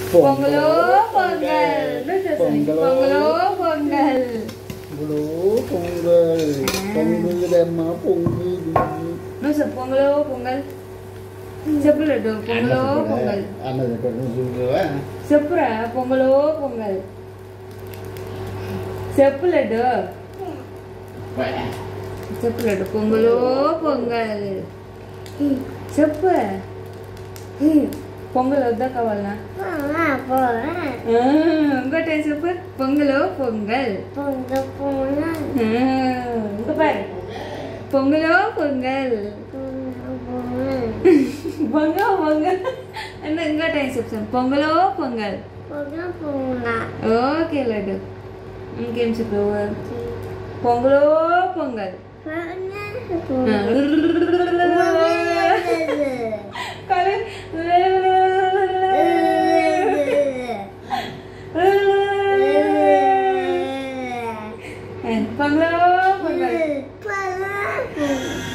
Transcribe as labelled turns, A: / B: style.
A: పొంగలో పొంగల్. పొంగలో పొంగల్.
B: పొంగలో పొంగల్. పొంగలమ్మ పొంగలి.
A: నువ్వు చెప్పు పొంగలో పొంగల్. చెప్పు లడ్డు పొంగలో పొంగల్.
B: అన్న చెప్పాడు నువ్వు చూడవా?
A: చెప్పురా పొంగలో పొంగల్. చెప్పు లడ్డు. చెప్పు లడ్డు పొంగలో పొంగల్. చెప్పు. పొంగల్ వద్దా కావాలనా? ఇంకోటి చెప్పు పొంగలో పొంగల్. ఇంకా పారు పొంగలో పొంగల్. పొంగ పొంగల్ అంటే ఇంకా టైం చెప్తాను పొంగలో పొంగల్. ఓకే లడ్డు ఇంకేం చెప్పావు? పొంగలో పొంగల్. పొంగలో పొంగల్.